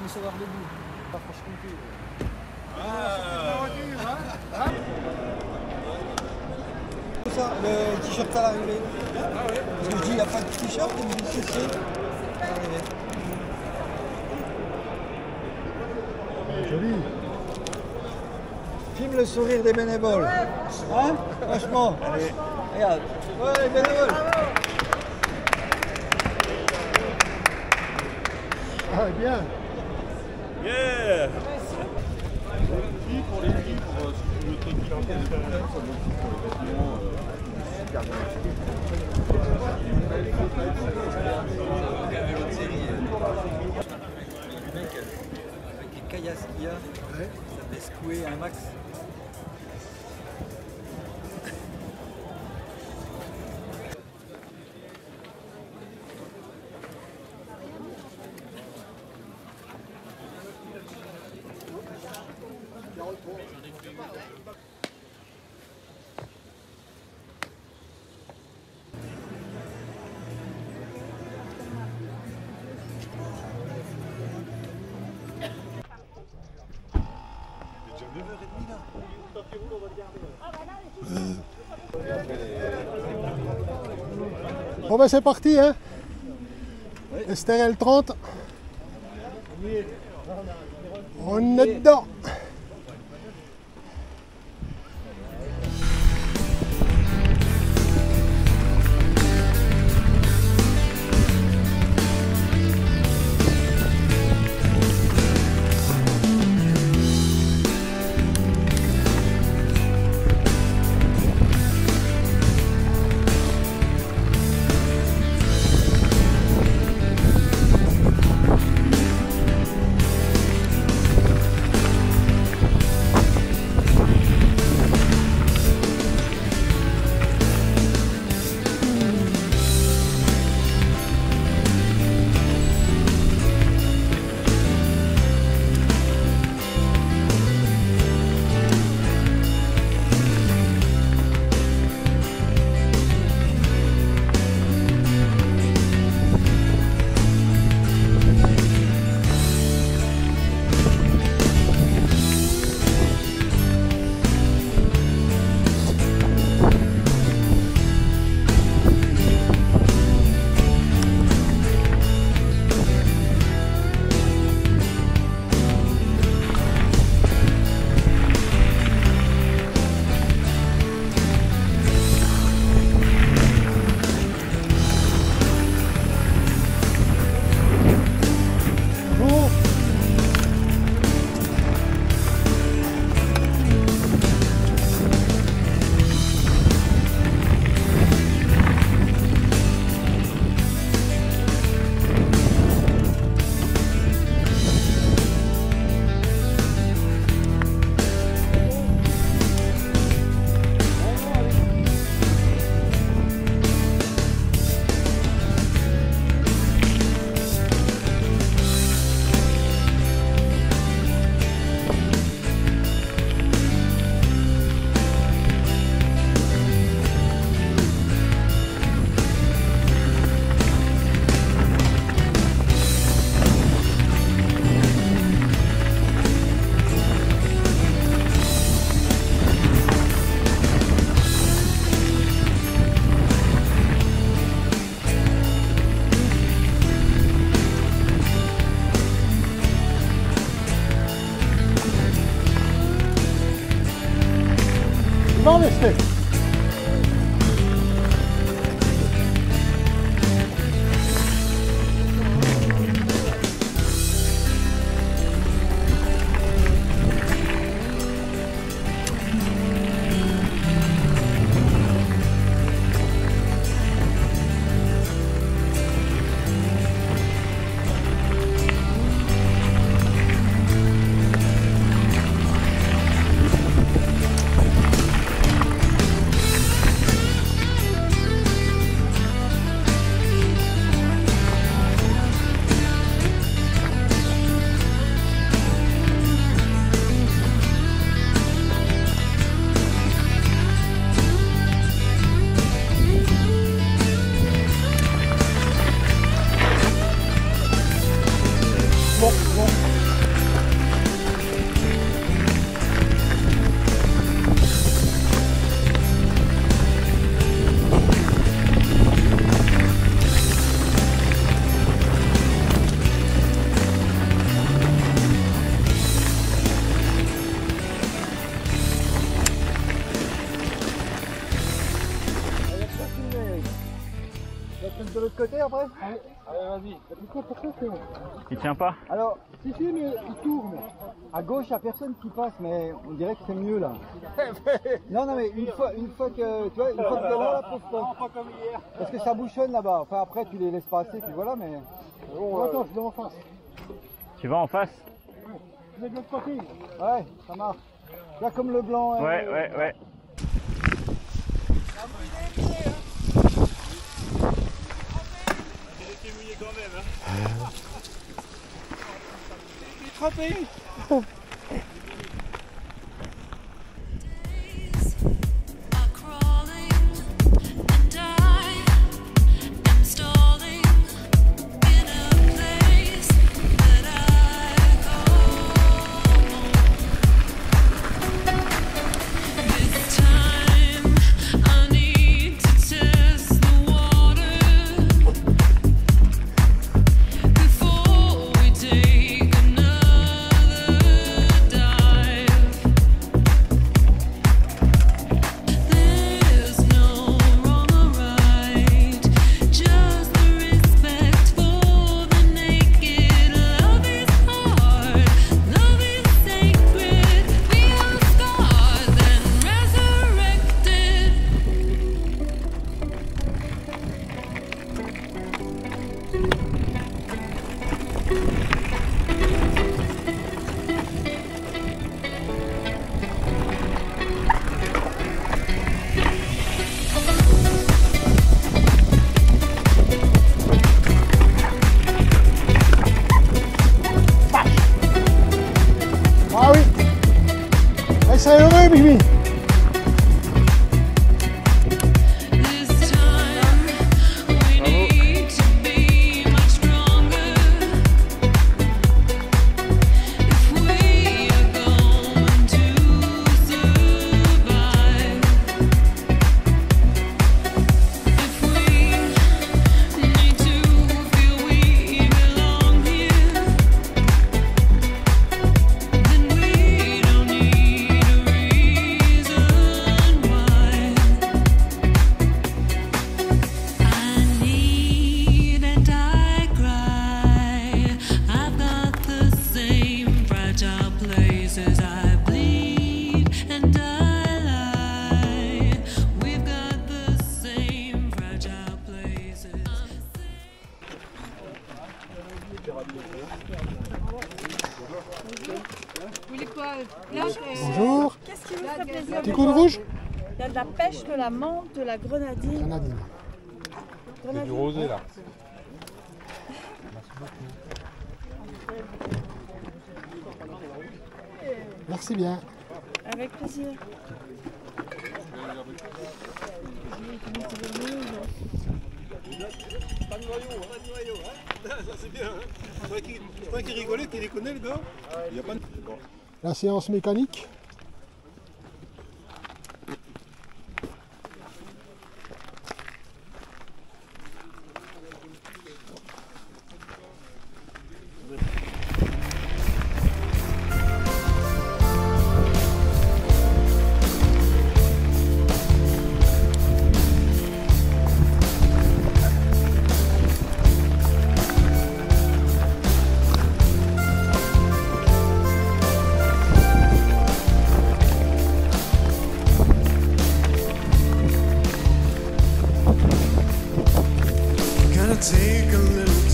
une sauveur debout, pas Franche-Comté. Ça, le t-shirt à l'arrivée. Parce que je dis, il n'y a pas de t-shirt, il me dit si, si. À l'arrivée. Joli. Filme le sourire des bénévoles. Hein? Franchement. Allez. Regarde. Ouais, les bénévoles. Ah, bien. Yeah. Pour les livres, si tu veux t'équiper, ça aussi pour les vêtements, super bien. Le mec, avec les caillasses qu'il y a, ça devait secouer un max. Bon ben c'est parti hein. STRL 30. On est dedans. Bon, restez. Bon. après? Allez, vas-y. Il tient pas? Alors, si, mais il tourne. À gauche, il n'y a personne qui passe, mais on dirait que c'est mieux là. Non, mais une fois que tu vois, une fois que t'es là, pose pas. Pas comme hier. Parce que ça bouchonne là-bas. Enfin, après, tu les laisses passer, puis voilà, mais. Bon, attends, je vais en face. Tu vas en face? Vous êtes de l'autre côté. Ouais, ça marche. Là, comme le blanc. Ouais. Il était mouillé quand même, hein. Il est trempé. Ah oui. Allez, c'est heureux, Mimi. Bonjour. Qu'est-ce qui vous ferait plaisir? Petit coup de rouge? Il y a de la pêche, de la menthe, de la grenadine. Grenadine. C'est du rosé là. Merci bien. Avec plaisir. Pas de noyau, hein. Ça c'est bien, hein. Je croyais qu'il rigolait, qu'il déconnait le gars. Il y a pas de... Bon. La séance mécanique. Take a little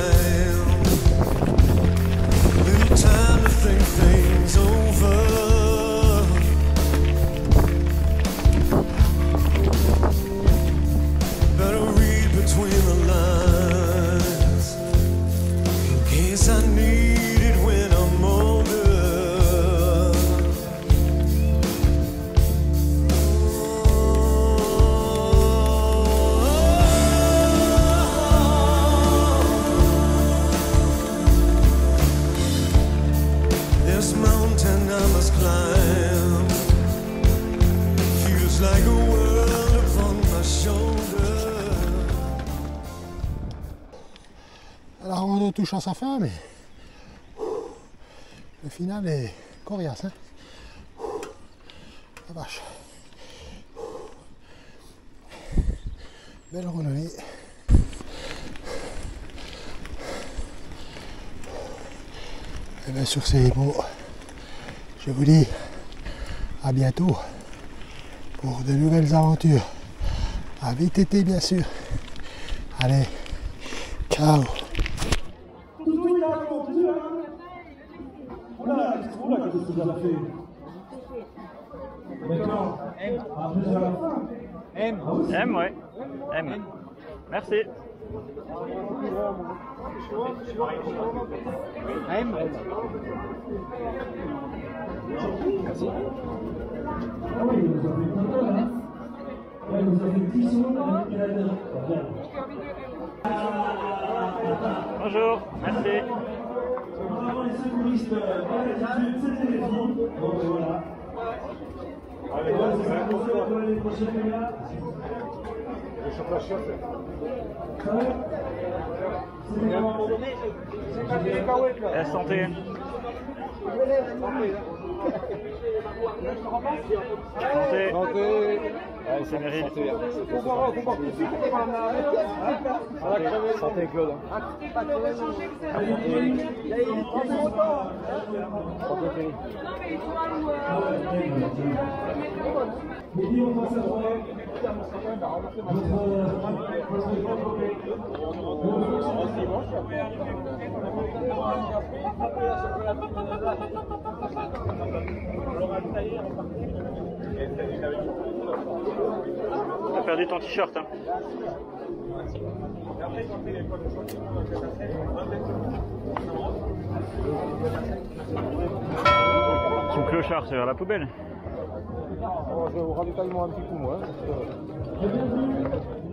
time to think things over. Better read between the lines in case I need it when I'm older. This mountain I must climb feels like a world upon my shoulder. La rando touche à sa fin, mais le final est coriace. Hein, la vache. Belle randonnée. Et bien sur ces mots, je vous dis à bientôt pour de nouvelles aventures. À VTT bien sûr. Allez, ciao. M, ouais. M. Merci. M. Bonjour, merci. Santé. Santé. Allez, c'est Meryl. Santé Claude. T'as perdu ton t-shirt, hein. Son clochard, c'est vers la poubelle. Je vais vous ravitailler un petit coup, moi.